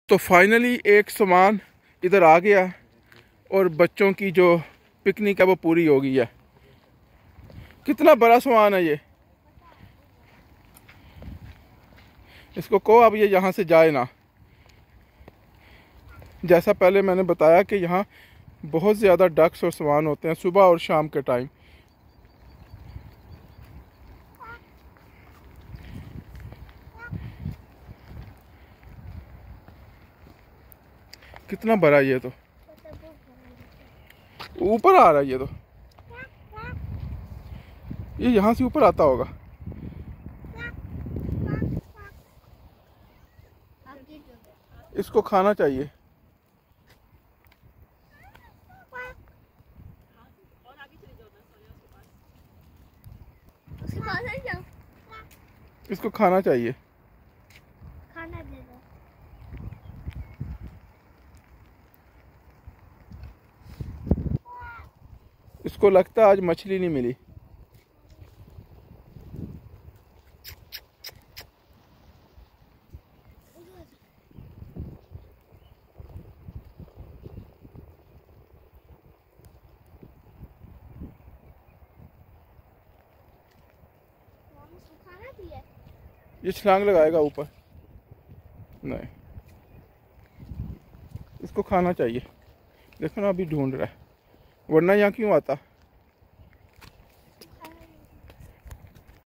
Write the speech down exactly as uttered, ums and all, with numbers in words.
तो फाइनली एक सामान इधर आ गया और बच्चों की जो पिकनिक है वो पूरी हो गई है। कितना बड़ा सामान है ये, इसको कहो अब ये यहाँ से जाए ना। जैसा पहले मैंने बताया कि यहाँ बहुत ज़्यादा डक्स और सामान होते हैं सुबह और शाम के टाइम। कितना बड़ा ये, तो ऊपर आ रहा है ये, तो ये यहाँ से ऊपर आता होगा। इसको खाना चाहिए। इसको खाना चाहिए। खाना दे दो। इसको लगता है आज मछली नहीं मिली। ये छलांग लगाएगा ऊपर। नहीं, इसको खाना चाहिए। देखो ना अभी ढूंढ रहा है, वरना यहाँ क्यों आता।